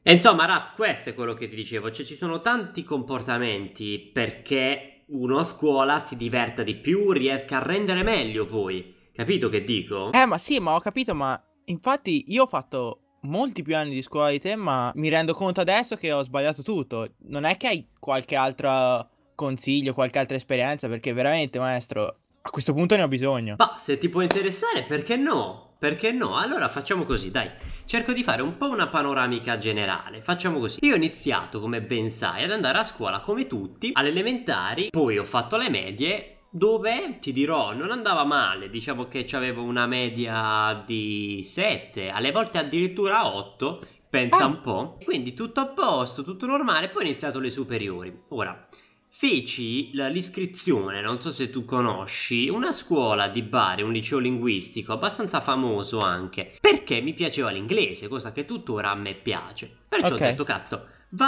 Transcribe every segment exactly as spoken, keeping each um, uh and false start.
E insomma, Raz, questo è quello che ti dicevo, cioè ci sono tanti comportamenti perché uno a scuola si diverta di più, riesca a rendere meglio poi. Capito che dico? Eh, ma sì, ma ho capito, ma infatti io ho fatto molti più anni di scuola di te, ma mi rendo conto adesso che ho sbagliato tutto. Non è che hai qualche altro consiglio, qualche altra esperienza, perché veramente, maestro, a questo punto ne ho bisogno. Ma se ti può interessare, perché no? Perché no? Allora facciamo così, dai. Cerco di fare un po' una panoramica generale. Facciamo così. Io ho iniziato, come ben sai, ad andare a scuola come tutti, alle elementari, poi ho fatto le medie, dove, ti dirò, non andava male. Diciamo che avevo una media di sette, alle volte addirittura otto. Pensa Ah, un po'. Quindi tutto a posto, tutto normale. Poi ho iniziato le superiori. Ora, feci la- l'iscrizione, non so se tu conosci, una scuola di Bari, un liceo linguistico abbastanza famoso anche, perché mi piaceva l'inglese, cosa che tuttora a me piace. Perciò ho ok. detto, cazzo,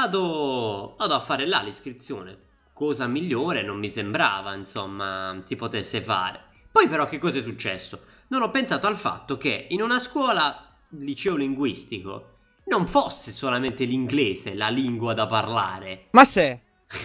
vado, vado a fare là l'iscrizione. Cosa migliore non mi sembrava, insomma, si potesse fare. Poi però che cosa è successo? Non ho pensato al fatto che in una scuola liceo linguistico non fosse solamente l'inglese la lingua da parlare. Ma se...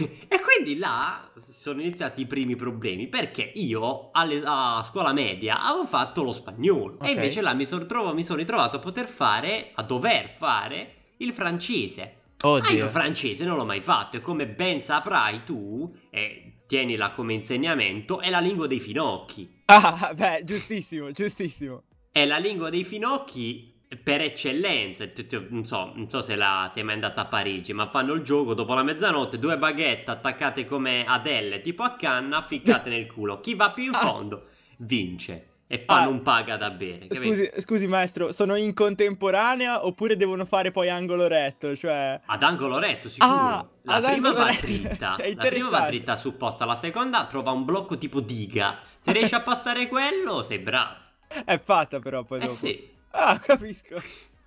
E quindi là sono iniziati i primi problemi perché io alle- a scuola media avevo fatto lo spagnolo e Ok. invece là mi sono, trovo- mi sono ritrovato a poter fare, a dover fare il francese. Ma io il Oddio. francese non l'ho mai fatto e come ben saprai tu, e tienila come insegnamento, è la lingua dei finocchi. Ah, beh, giustissimo, giustissimo. È la lingua dei finocchi per eccellenza. T- t- Non so, non so se la sei mai andata a Parigi, ma fanno il gioco dopo la mezzanotte, due baguette attaccate come adelle, tipo a canna, ficcate nel culo. Chi va più in Ah, fondo vince. E poi ah, non paga da bere, capito? scusi, scusi, maestro, sono in contemporanea oppure devono fare poi angolo retto? Cioè... Ad angolo retto, Ah, sicuro. La ad prima angolo va retto. È dritta. La prima va interessante. dritta supposta. La seconda trova un blocco tipo diga. Se riesci a passare quello, sei bravo. È fatta però poi Eh dopo. sì. Ah, capisco.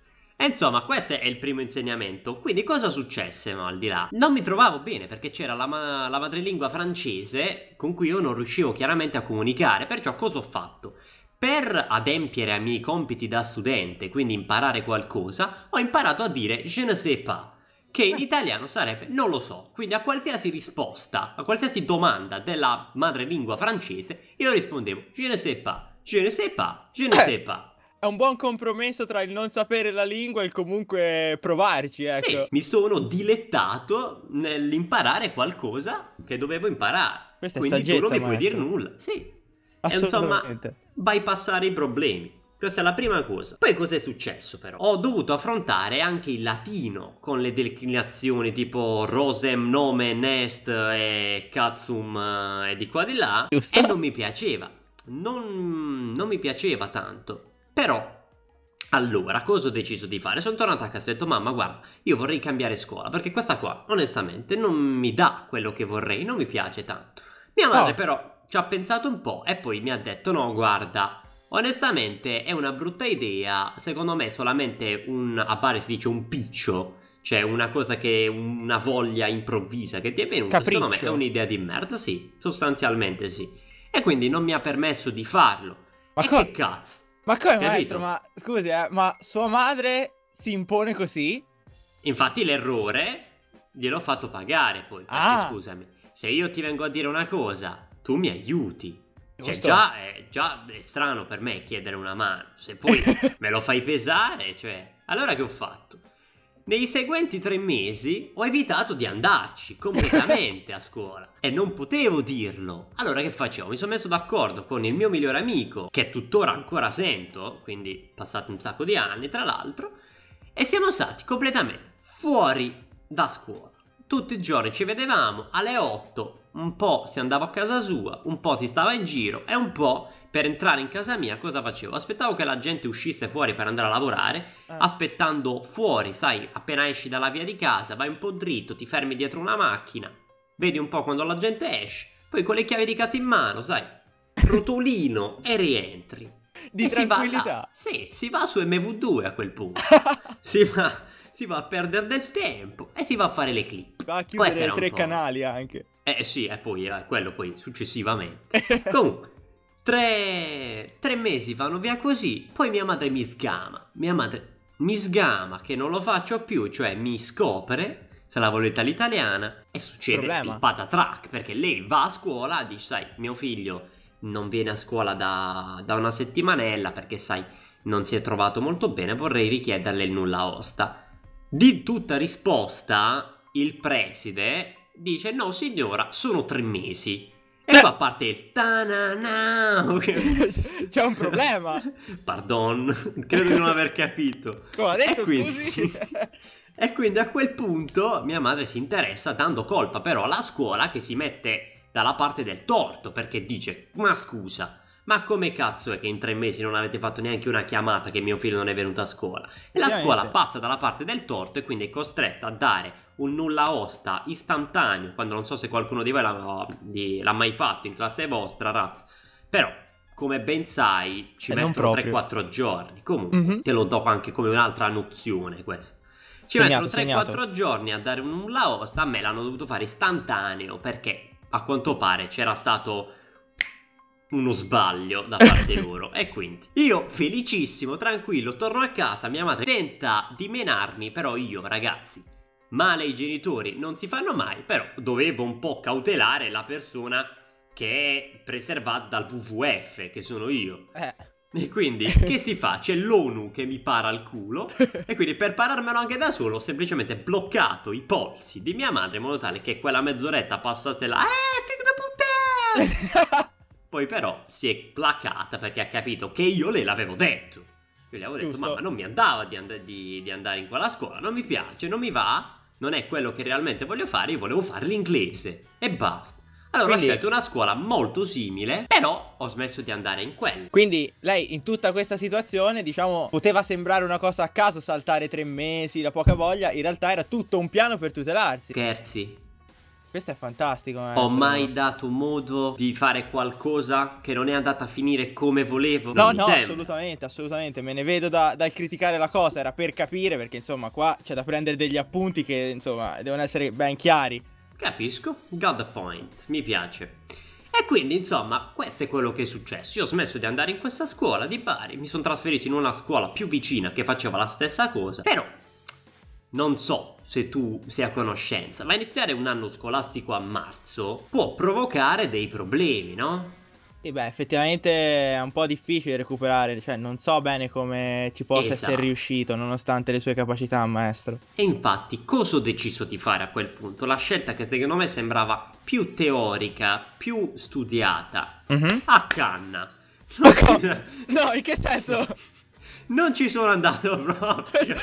E insomma, questo è il primo insegnamento. Quindi cosa successe, no, al di là? Non mi trovavo bene perché c'era la, ma- la madrelingua francese con cui io non riuscivo chiaramente a comunicare. Perciò cosa ho fatto? Per adempiere ai miei compiti da studente, quindi imparare qualcosa, ho imparato a dire je ne sais pas, che in Eh, italiano sarebbe non lo so. Quindi a qualsiasi risposta, a qualsiasi domanda della madrelingua francese, io rispondevo je ne sais pas, je ne sais pas, je ne eh, sais pas. è un buon compromesso tra il non sapere la lingua e il comunque provarci, ecco. Sì, mi sono dilettato nell'imparare qualcosa che dovevo imparare. Questa è Quindi tu non saggezza, mi puoi dire maestro. nulla. Sì. E insomma, Assolutamente. bypassare i problemi. Questa è la prima cosa. Poi cos'è successo però? Ho dovuto affrontare anche il latino con le declinazioni tipo rosem, nomen est e cazzum eh, e di qua di là e Giusto? non mi piaceva. Non, non mi piaceva tanto. Però allora, cosa ho deciso di fare? Sono tornato a casa e ho detto, mamma, guarda, io vorrei cambiare scuola, perché questa qua, onestamente, non mi dà quello che vorrei, non mi piace tanto. Mia madre Oh, però ci ha pensato un po' e poi mi ha detto, no, guarda, onestamente è una brutta idea, secondo me è solamente un, a Bari si dice un piccio, cioè una cosa che, una voglia improvvisa che ti è venuta, secondo me è capriccio. un'idea di merda, sì, sostanzialmente sì. E quindi non mi ha permesso di farlo. Ma, E co- che cazzo, ma come, maestro? capito? Ma scusi, eh, ma sua madre si impone così? Infatti l'errore gliel'ho fatto pagare poi, perché Ah, scusami, se io ti vengo a dire una cosa, tu mi aiuti. Cioè giusto. già è, già è strano per me chiedere una mano, se poi me lo fai pesare, cioè... Allora che ho fatto? Nei seguenti tre mesi ho evitato di andarci completamente a scuola e non potevo dirlo. Allora che facevo? Mi sono messo d'accordo con il mio migliore amico, che tuttora ancora sento, quindi passati un sacco di anni tra l'altro, e siamo stati completamente fuori da scuola. Tutti i giorni ci vedevamo alle otto, un po' si andava a casa sua, un po' si stava in giro e un po' per entrare in casa mia cosa facevo? Aspettavo che la gente uscisse fuori per andare a lavorare, Ah, aspettando fuori, sai, appena esci dalla via di casa, vai un po' dritto, ti fermi dietro una macchina, vedi un po' quando la gente esce, poi con le chiavi di casa in mano, sai, rotolino e rientri. di E si va là, tranquillità. sì, si va su M V due a quel punto, si va, si va a perdere del tempo e si va a fare le clip. Va a Questo chiudere era un tre po'... canali anche. Eh sì, e poi eh, quello poi successivamente. Comunque, tre, tre mesi vanno via così, poi mia madre mi sgama. Mia madre mi sgama che non lo faccio più, cioè mi scopre, se la volete all'italiana, e succede Problema. il patatrac, perché lei va a scuola, dice, sai, mio figlio non viene a scuola da, da una settimanella perché, sai, non si è trovato molto bene, vorrei richiederle il nulla osta. Di tutta risposta, il preside dice, no signora, sono tre mesi. E qua parte il ta-na-na. C'è un problema. Pardon, credo di non aver capito. Come ha detto, e quindi, scusi? E quindi a quel punto mia madre si interessa dando colpa però alla scuola, che si mette dalla parte del torto, perché dice, ma scusa, ma come cazzo è che in tre mesi non avete fatto neanche una chiamata che mio figlio non è venuto a scuola? E la scuola passa dalla parte del torto e quindi è costretta a dare un nulla osta istantaneo, quando non so se qualcuno di voi l'ha, di, l'ha mai fatto in classe vostra, razz. Però, come ben sai, ci eh, mettono tre quattro giorni. Comunque, mm-hmm. te lo do anche come un'altra nozione questa. Ci segnato, mettono tre quattro giorni a dare un nulla osta, a me l'hanno dovuto fare istantaneo, perché a quanto pare c'era stato uno sbaglio da parte loro. E quindi io felicissimo, tranquillo, torno a casa, mia madre tenta di menarmi, però io, ragazzi, male ai genitori non si fanno mai, però dovevo un po' cautelare la persona che è preservata dal W W F, che sono io. Eh. E quindi che si fa? C'è l'ONU che mi para al culo, e quindi per pararmelo anche da solo ho semplicemente bloccato i polsi di mia madre in modo tale che quella mezz'oretta passasse là, eh, figlio di puttana! Poi però si è placata perché ha capito che io le l'avevo detto. Io le avevo detto, Giusto. mamma, non mi andava di, and- di, di andare in quella scuola, non mi piace, non mi va, non è quello che realmente voglio fare, io volevo fare l'inglese e basta. Allora quindi ho scelto una scuola molto simile, però ho smesso di andare in quella. Quindi lei in tutta questa situazione, diciamo, poteva sembrare una cosa a caso, saltare tre mesi, la poca voglia, in realtà era tutto un piano per tutelarsi. Scherzi. Questo è fantastico. Maestro. Ho mai dato modo di fare qualcosa che non è andata a finire come volevo? No, non no, mi sembra. assolutamente, assolutamente. Me ne vedo da, dal criticare la cosa, era per capire, perché insomma qua c'è da prendere degli appunti che insomma devono essere ben chiari. Capisco, got the point, mi piace. E quindi insomma questo è quello che è successo. Io ho smesso di andare in questa scuola di Bari, mi sono trasferito in una scuola più vicina che faceva la stessa cosa. Però non so se tu sei a conoscenza, ma iniziare un anno scolastico a marzo può provocare dei problemi, no? E beh, effettivamente è un po' difficile recuperare, cioè non so bene come ci possa esatto. essere riuscito nonostante le sue capacità, maestro. E infatti cosa ho deciso di fare a quel punto? La scelta che secondo me sembrava più teorica, più studiata, mm-hmm. a canna. Non ci... No, in che senso? Non ci sono andato proprio.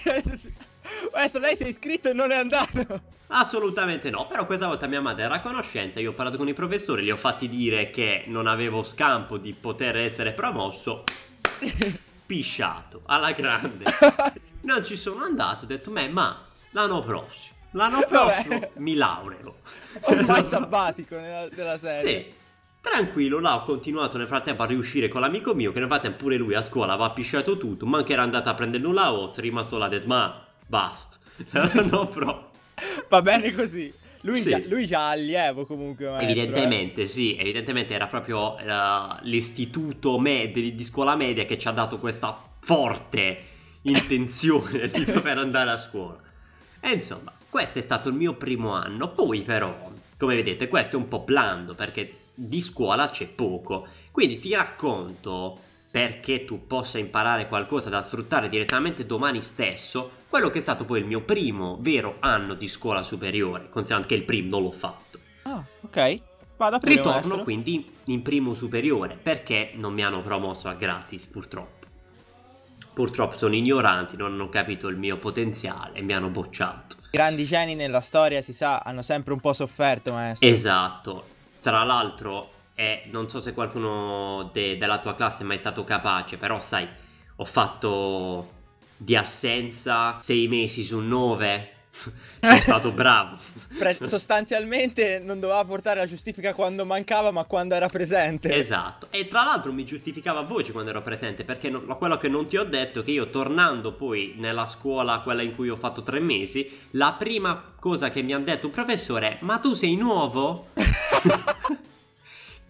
Adesso lei si è iscritto e non è andato. Assolutamente no, però questa volta mia madre era a conoscenza, io ho parlato con i professori, gli ho fatti dire che non avevo scampo di poter essere promosso. Pisciato, alla grande. Non ci sono andato, ho detto, me, ma l'anno prossimo, l'anno prossimo Vabbè. mi laureo. Ormai sabbatico nella, nella serie. Sì, tranquillo, là ho continuato nel frattempo a riuscire con l'amico mio, che nel frattempo pure lui a scuola aveva pisciato tutto, ma che era andato a prendere nulla a osso, è rimasto là, ha detto, ma basta. No, però. Va bene così. Lui, sì. già, lui già allievo comunque, maestro, evidentemente eh. sì, evidentemente era proprio uh, l'istituto med- di scuola media che ci ha dato questa forte intenzione di dover andare a scuola. E insomma, questo è stato il mio primo anno. Poi però, come vedete, questo è un po' blando perché di scuola c'è poco. Quindi ti racconto, perché tu possa imparare qualcosa da sfruttare direttamente domani stesso, quello che è stato poi il mio primo vero anno di scuola superiore, considerando che il primo non l'ho fatto. Ah, ok. Vado a pure, Ritorno maestro. quindi in primo superiore, perché non mi hanno promosso a gratis, purtroppo. Purtroppo sono ignoranti, non hanno capito il mio potenziale e mi hanno bocciato. Grandi geni nella storia, si sa, hanno sempre un po' sofferto, maestro. Esatto. Tra l'altro... E non so se qualcuno de- della tua classe è mai stato capace, però sai, ho fatto di assenza sei mesi su nove, sono stato bravo. Pre- sostanzialmente non doveva portare la giustifica quando mancava, ma quando era presente. Esatto, e tra l'altro mi giustificava a voce quando ero presente, perché no- quello che non ti ho detto è che io tornando poi nella scuola, quella in cui ho fatto tre mesi, la prima cosa che mi ha detto un professore è, ma tu sei nuovo?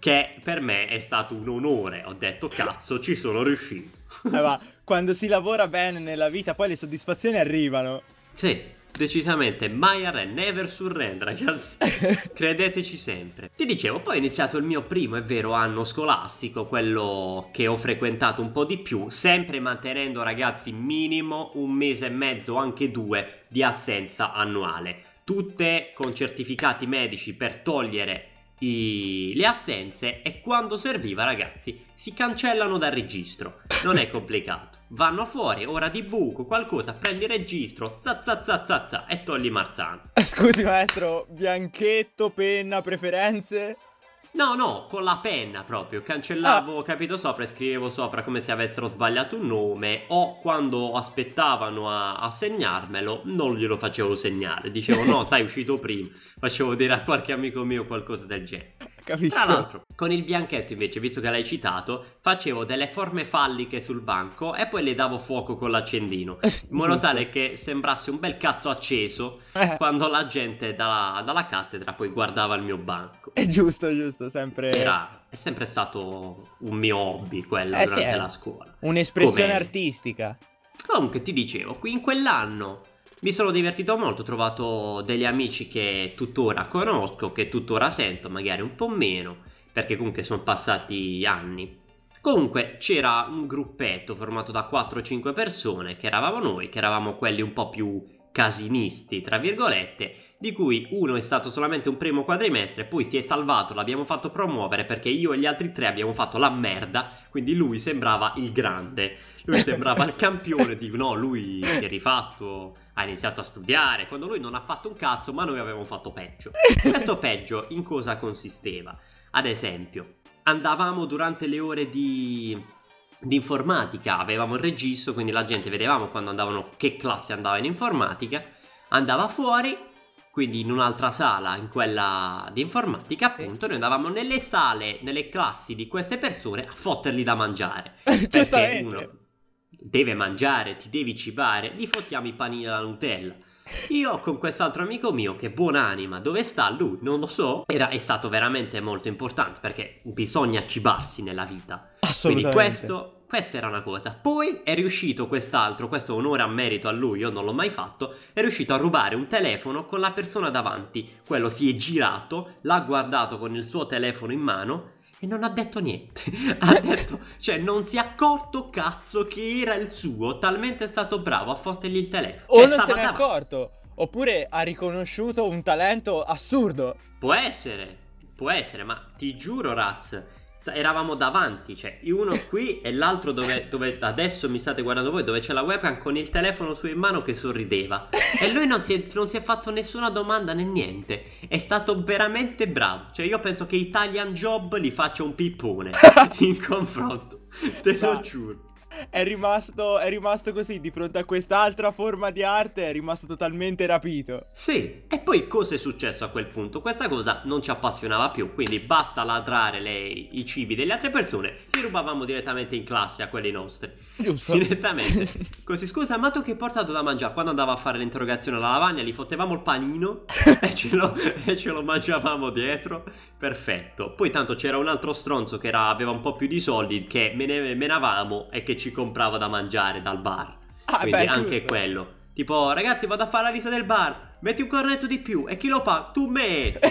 che per me è stato un onore. Ho detto cazzo, ci sono riuscito. Eh, ma quando si lavora bene nella vita poi le soddisfazioni arrivano. Sì, decisamente, mai arrend, never surrender, ragazzi. Credeteci sempre. Ti dicevo, poi ho iniziato il mio primo, è vero, anno scolastico, quello che ho frequentato un po' di più, sempre mantenendo, ragazzi, minimo un mese e mezzo, anche due, di assenza annuale. Tutte con certificati medici per togliere i... le assenze, e quando serviva, ragazzi, si cancellano dal registro. Non è complicato. Vanno fuori, ora di buco, qualcosa, prendi il registro, za za za za za, e togli Marzano. Scusi maestro, bianchetto, penna, preferenze? No, no, con la penna proprio, cancellavo, ah. capito, sopra e scrivevo sopra come se avessero sbagliato un nome, o quando aspettavano a, a segnarmelo, non glielo facevo segnare, dicevo no, sai, è uscito prima, facevo dire a qualche amico mio qualcosa del genere. Capisco. Tra l'altro, con il bianchetto invece, visto che l'hai citato, facevo delle forme falliche sul banco e poi le davo fuoco con l'accendino, in modo tale che sembrasse un bel cazzo acceso eh. quando la gente dalla, dalla cattedra poi guardava il mio banco. È giusto, giusto, sempre... Era, è sempre stato un mio hobby quello eh, durante sì, la scuola. Un'espressione Come... artistica. Comunque ti dicevo, qui in quell'anno mi sono divertito molto, ho trovato degli amici che tuttora conosco, che tuttora sento, magari un po' meno, perché comunque sono passati anni. Comunque c'era un gruppetto formato da quattro o cinque persone, che eravamo noi, che eravamo quelli un po' più casinisti, tra virgolette, di cui uno è stato solamente un primo quadrimestre, poi si è salvato, l'abbiamo fatto promuovere perché io e gli altri tre abbiamo fatto la merda, quindi lui sembrava il grande, lui sembrava il campione, di no, lui si è rifatto, ha iniziato a studiare, quando lui non ha fatto un cazzo, ma noi avevamo fatto peggio. Questo peggio in cosa consisteva? Ad esempio, andavamo durante le ore di... di informatica, avevamo il registro, quindi la gente vedevamo quando andavano, che classe andava in informatica, andava fuori, quindi in un'altra sala, in quella di informatica appunto, noi andavamo nelle sale, nelle classi di queste persone a fotterli da mangiare, perché uno deve mangiare, ti devi cibare, gli fottiamo i panini alla Nutella. Io con quest'altro amico mio, che buonanima, dove sta lui? Non lo so. Era, è stato veramente molto importante, perché bisogna cibarsi nella vita. Assolutamente. Quindi questo, questa era una cosa. Poi è riuscito quest'altro, questo onore a merito a lui, io non l'ho mai fatto, è riuscito a rubare un telefono con la persona davanti. Quello si è girato, l'ha guardato con il suo telefono in mano e non ha detto niente. Ha detto, cioè non si è accorto cazzo che era il suo, talmente è stato bravo a fottergli il telefono. O cioè, non se stava n'è davanti. accorto, oppure ha riconosciuto un talento assurdo. Può essere, può essere, ma ti giuro, Raz, eravamo davanti, cioè uno qui e l'altro dove, dove adesso mi state guardando voi, dove c'è la webcam con il telefono su in mano che sorrideva, e lui non si, è, non si è fatto nessuna domanda né niente, è stato veramente bravo. Cioè io penso che Italian Job gli faccia un pippone in confronto, te lo giuro. È rimasto, è rimasto così di fronte a quest'altra forma di arte, è rimasto totalmente rapito. Sì, e poi cosa è successo a quel punto? Questa cosa non ci appassionava più, quindi basta ladrare le, i cibi delle altre persone, li rubavamo direttamente in classe a quelli nostri. Giusto. Direttamente. Così, scusa, ma tu che hai portato da mangiare? Quando andava a fare l'interrogazione alla lavagna, gli fottevamo il panino e, ce lo, e ce lo mangiavamo dietro. Perfetto. Poi tanto c'era un altro stronzo che era, aveva un po' più di soldi, che me ne menavamo e che ci comprava da mangiare dal bar. Ah, quindi beh, anche giusto. Tipo, tipo, ragazzi, vado a fare la lista del bar, metti un cornetto di più, e chi lo paga? Tu metti.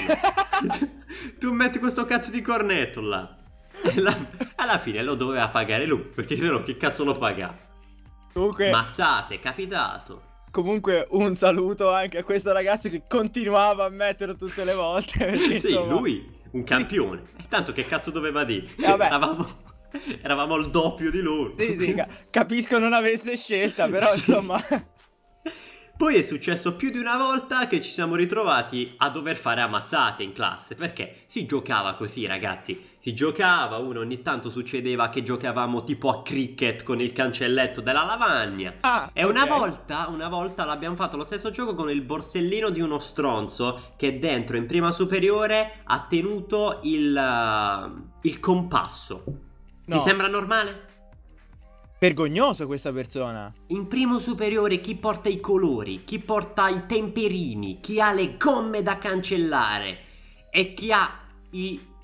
Tu metti questo cazzo di cornetto là. E la, alla fine lo doveva pagare lui, perché se no che cazzo lo pagava? Comunque, Mazzate, è capitato. comunque un saluto anche a questo ragazzo che continuava a metterlo tutte le volte. Perché, Sì, insomma... lui, un campione. E tanto che cazzo doveva dire? Vabbè. Eravamo, eravamo il doppio di lui. Sì, sì, ca- capisco non avesse scelta, però Sì. insomma... Poi è successo più di una volta che ci siamo ritrovati a dover fare ammazzate in classe, perché si giocava così, ragazzi. Si giocava, uno ogni tanto succedeva che giocavamo tipo a cricket con il cancelletto della lavagna. Ah, E una ok. volta, una volta l'abbiamo fatto lo stesso gioco con il borsellino di uno stronzo che dentro in prima superiore ha tenuto il, uh, il compasso. No. Ti sembra normale? Vergognoso questa persona. In primo superiore chi porta i colori, chi porta i temperini, chi ha le gomme da cancellare e chi ha i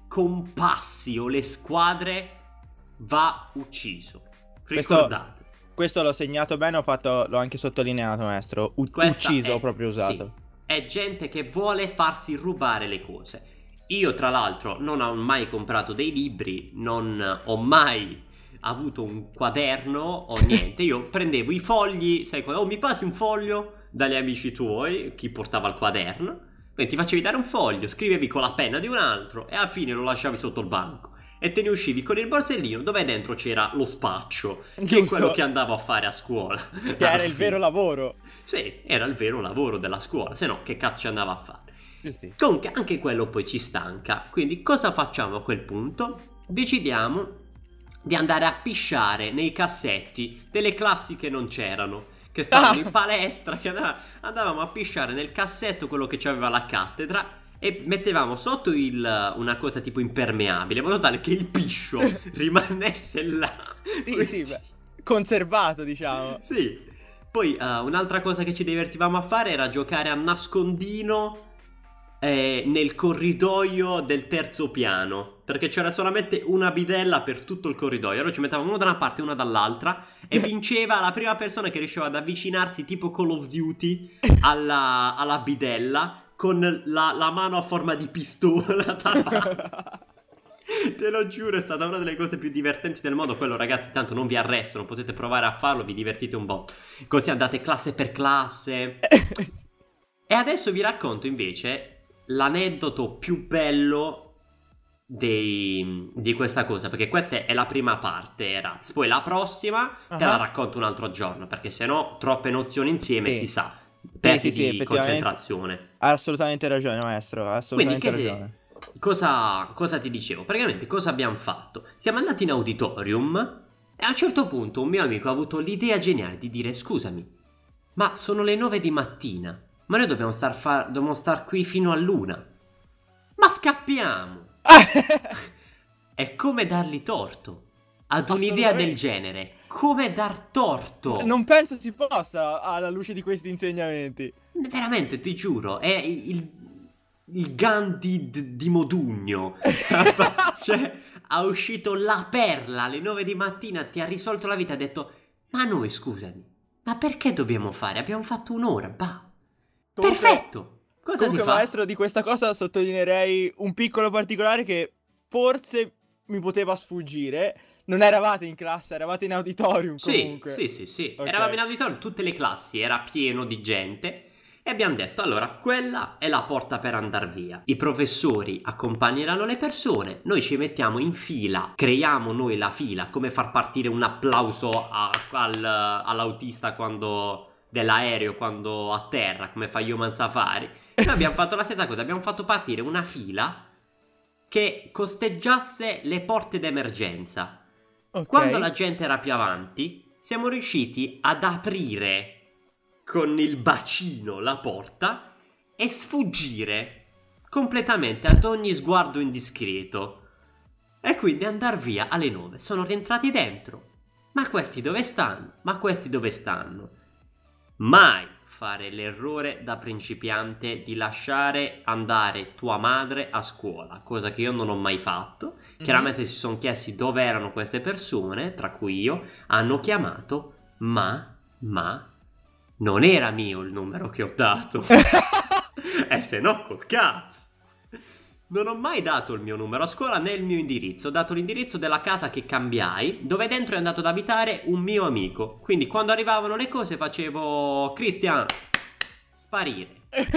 compassi o le squadre va ucciso. Questo, Ricordate. questo l'ho segnato bene, ho fatto, l'ho anche sottolineato, maestro. U- Questa ucciso è- ho proprio usato. sì, è gente che vuole farsi rubare le cose. Io tra l'altro non ho mai comprato dei libri, non ho mai avuto un quaderno o niente. Io prendevo i fogli, sai, oh mi passi un foglio dagli amici tuoi, chi portava il quaderno, quindi ti facevi dare un foglio, scrivevi con la penna di un altro e alla fine lo lasciavi sotto il banco e te ne uscivi con il borsellino dove dentro c'era lo spaccio, che è Giusto. quello che andavo a fare a scuola. Che era il vero lavoro. Sì, era il vero lavoro della scuola, se no che cazzo ci andava a fare? Sì, sì. Comunque anche quello poi ci stanca, quindi cosa facciamo a quel punto? Decidiamo di andare a pisciare nei cassetti delle classi che non c'erano, che stavano Ah. in palestra, che andava- andavamo a pisciare nel cassetto quello che c'aveva la cattedra e mettevamo sotto il, una cosa tipo impermeabile, in modo tale che il piscio rimanesse là. Sì, sì, beh, conservato, diciamo. Sì. Poi eh, un'altra cosa che ci divertivamo a fare era giocare a nascondino eh, nel corridoio del terzo piano, perché c'era solamente una bidella per tutto il corridoio. Allora ci mettevamo uno da una parte e una dall'altra e vinceva la prima persona che riusciva ad avvicinarsi tipo Call of Duty alla, alla bidella con la, la mano a forma di pistola davanti. Te lo giuro, è stata una delle cose più divertenti del mondo. Quello, ragazzi, tanto non vi arrestano, potete provare a farlo, vi divertite un botto. Così andate classe per classe. E adesso vi racconto invece l'aneddoto più bello dei- di questa cosa, perché questa è la prima parte, Raz. Poi la prossima te la Ah. racconto un altro giorno, perché sennò troppe nozioni insieme Sì. si sa, perdi sì, sì, di effettivamente. concentrazione. Ha assolutamente ragione, maestro. Ha Quindi assolutamente che se- ragione. cosa, cosa ti dicevo? Praticamente cosa abbiamo fatto? Siamo andati in auditorium e a un certo punto un mio amico ha avuto l'idea geniale di dire: scusami, ma sono le nove di mattina, ma noi dobbiamo star, fa- dobbiamo star qui fino all'una. Ma scappiamo! È come dargli torto. Ad un'idea del Assolutamente. genere, come dar torto. Non penso si possa alla luce di questi insegnamenti. Veramente, ti giuro, è il, il Gandhi d- di Modugno. Cioè, ha uscito la perla alle nove di mattina, ti ha risolto la vita, ha detto: ma noi, scusami, ma perché dobbiamo fare? Abbiamo fatto un'ora, bah. Comunque- Perfetto! Cosa Comunque, si fa? maestro, di questa cosa sottolineerei un piccolo particolare che forse mi poteva sfuggire. Non eravate in classe, eravate in auditorium Sì, comunque. sì, sì, sì. Ok. Eravamo in auditorium, tutte le classi, era pieno di gente e abbiamo detto: allora, quella è la porta per andar via. I professori accompagneranno le persone, noi ci mettiamo in fila, creiamo noi la fila, come far partire un applauso a- al- all'autista quando dell'aereo quando atterra, come fa Human Safari. Noi abbiamo fatto la stessa cosa, abbiamo fatto partire una fila che costeggiasse le porte d'emergenza. Ok. Quando la gente era più avanti, siamo riusciti ad aprire con il bacino la porta e sfuggire completamente ad ogni sguardo indiscreto. E quindi andar via alle nove. Sono rientrati dentro. Ma questi dove stanno? Ma questi dove stanno? Mai fare l'errore da principiante di lasciare andare tua madre a scuola, cosa che io non ho mai fatto. Chiaramente si sono chiesti dove erano queste persone, tra cui io, hanno chiamato, ma, ma, non era mio il numero che ho dato. E se no, col cazzo. Non ho mai dato il mio numero a scuola né il mio indirizzo. Ho dato l'indirizzo della casa che cambiai, dove dentro è andato ad abitare un mio amico. Quindi quando arrivavano le cose facevo: Christian, sparire.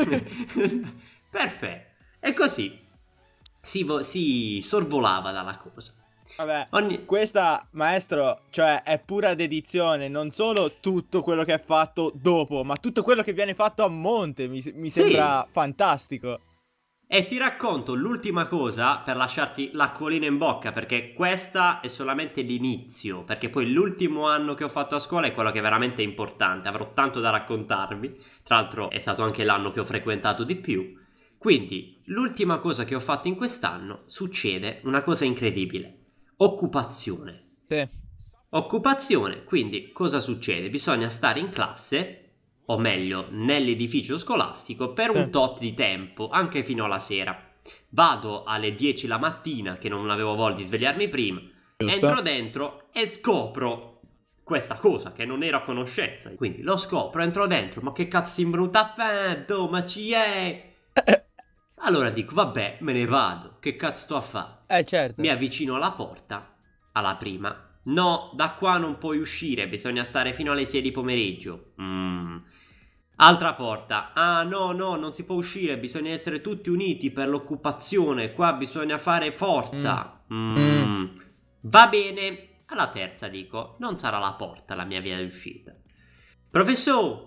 Perfetto. E così si, vo- si sorvolava dalla cosa. Vabbè, Ogni- questa, maestro, cioè è pura dedizione, non solo tutto quello che è fatto dopo, ma tutto quello che viene fatto a monte, mi, mi Sì. sembra fantastico. E ti racconto l'ultima cosa per lasciarti l'acquolina in bocca, perché questa è solamente l'inizio, perché poi l'ultimo anno che ho fatto a scuola è quello che è veramente importante, avrò tanto da raccontarvi, tra l'altro è stato anche l'anno che ho frequentato di più. Quindi l'ultima cosa che ho fatto in quest'anno succede una cosa incredibile: occupazione. Sì. Occupazione, quindi cosa succede? Bisogna stare in classe, o meglio nell'edificio scolastico, per un Sì. tot di tempo, anche fino alla sera. Vado alle dieci la mattina, che non avevo voglia di svegliarmi prima. Giusto. Entro dentro e scopro questa cosa che non ero a conoscenza. Quindi lo scopro, entro dentro, ma che cazzo sei venuto a fare? Ma ci è? Allora dico, vabbè, me ne vado. Che cazzo sto a fare? Eh, certo. Mi avvicino alla porta, alla prima. No, da qua non puoi uscire, bisogna stare fino alle sei di pomeriggio. Mm. Altra porta. Ah, no, no, non si può uscire, bisogna essere tutti uniti per l'occupazione. Qua bisogna fare forza. Mm. Mm. Va bene. Alla terza dico, non sarà la porta la mia via di uscita. Professore,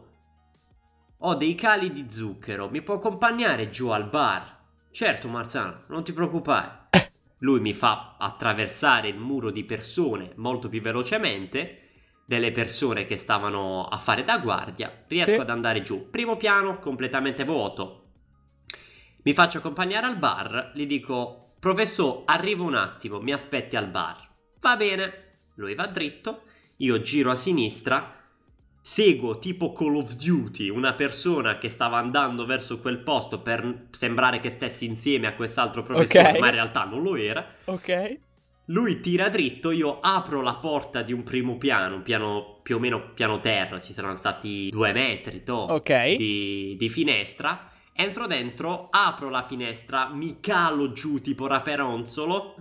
ho dei cali di zucchero, mi può accompagnare giù al bar? Certo, Marzano, non ti preoccupare. Lui mi fa attraversare il muro di persone molto più velocemente, delle persone che stavano a fare da guardia. Riesco sì. ad andare giù. Primo piano completamente vuoto. Mi faccio accompagnare al bar, gli dico, professore, arrivo un attimo, mi aspetti al bar. Va bene. Lui va dritto, io giro a sinistra, seguo tipo Call of Duty una persona che stava andando verso quel posto per sembrare che stessi insieme a quest'altro professore, okay. ma in realtà non lo era. Ok. Lui tira dritto, io apro la porta di un primo piano, un piano più o meno piano terra, ci saranno stati due metri to, okay. di, di finestra. Entro dentro, apro la finestra, mi calo giù tipo raperonzolo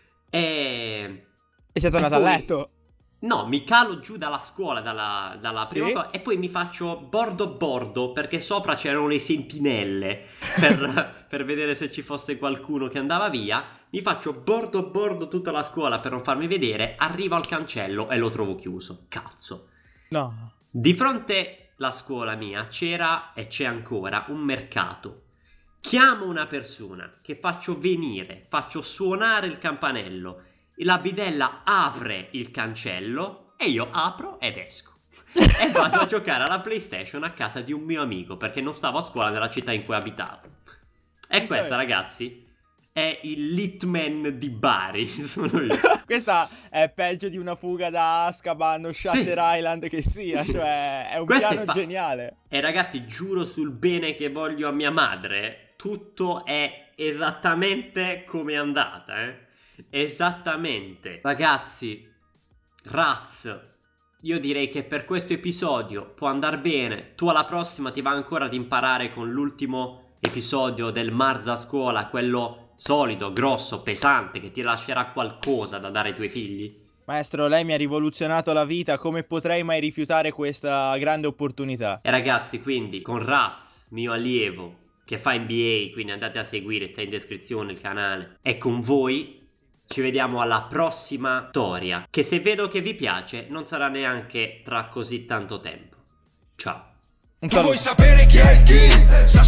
e... E sei tornato a letto? No, mi calo giù dalla scuola, dalla, dalla prima sì? cosa, e poi mi faccio bordo bordo, perché sopra c'erano le sentinelle per, per vedere se ci fosse qualcuno che andava via. Mi faccio bordo bordo tutta la scuola per non farmi vedere, arrivo al cancello e lo trovo chiuso. Cazzo. No. Di fronte alla scuola mia c'era, e c'è ancora, un mercato. Chiamo una persona che faccio venire, faccio suonare il campanello. La bidella apre il cancello e io apro ed esco e vado a giocare alla PlayStation a casa di un mio amico, perché non stavo a scuola nella città in cui abitavo. E questa, ragazzi, è il Hitman di Bari. Sono io. Questa è peggio di una fuga da Azkaban o Shutter sì. Island che sia, cioè è un Questo piano è fa- geniale. E ragazzi, giuro sul bene che voglio a mia madre, tutto è esattamente come è andata, eh esattamente. Ragazzi, Raz, io direi che per questo episodio può andare bene. Tu alla prossima ti va ancora ad imparare con l'ultimo episodio del Marza Scuola, quello solido, grosso, pesante, che ti lascerà qualcosa da dare ai tuoi figli. Maestro, lei mi ha rivoluzionato la vita, come potrei mai rifiutare questa grande opportunità? E ragazzi, quindi con Raz, mio allievo, che fa N B A, quindi andate a seguire, sta in descrizione il canale, e con voi ci vediamo alla prossima storia, che se vedo che vi piace non sarà neanche tra così tanto tempo. Ciao. Tu vuoi sapere chi è il king?